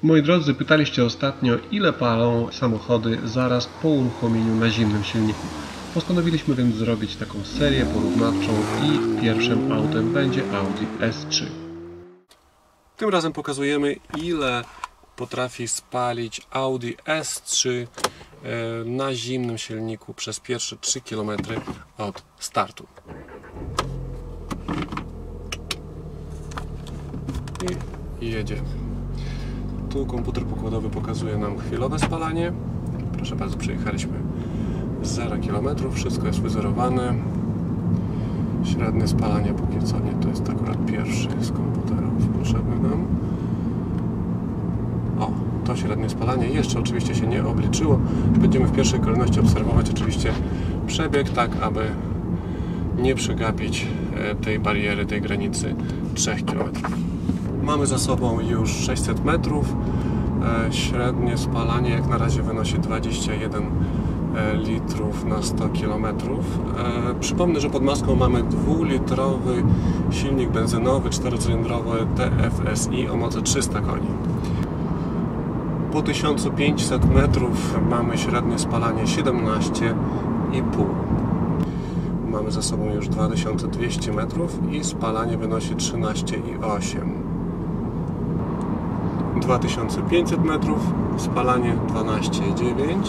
Moi drodzy, pytaliście ostatnio, ile palą samochody zaraz po uruchomieniu na zimnym silniku. Postanowiliśmy więc zrobić taką serię porównawczą i pierwszym autem będzie Audi S3. Tym razem pokazujemy, ile potrafi spalić Audi S3 na zimnym silniku przez pierwsze 3 km od startu. I jedziemy. Tu komputer pokładowy pokazuje nam chwilowe spalanie. Proszę bardzo, przejechaliśmy 0 km, wszystko jest wyzerowane. Średnie spalanie póki co nie, to jest akurat pierwszy z komputerów potrzebny nam. O, to średnie spalanie jeszcze oczywiście się nie obliczyło. Będziemy w pierwszej kolejności obserwować oczywiście przebieg, tak aby nie przegapić tej bariery, tej granicy 3 km. Mamy za sobą już 600 metrów. Średnie spalanie jak na razie wynosi 21 litrów na 100 km. Przypomnę, że pod maską mamy 2-litrowy silnik benzynowy 4-cylindrowy TFSI o mocy 300 koni. Po 1500 metrów mamy średnie spalanie 17,5. Mamy za sobą już 2200 metrów i spalanie wynosi 13,8. 2500 metrów, spalanie 12,9.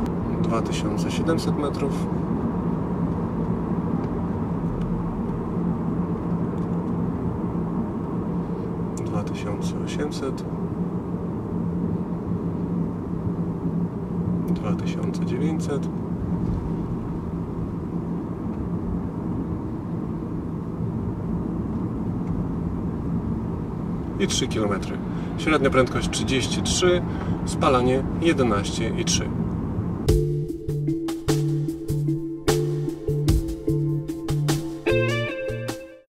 2700 metrów, - 2800, 2900, i 3 km. Średnia prędkość 33, spalanie 11,3.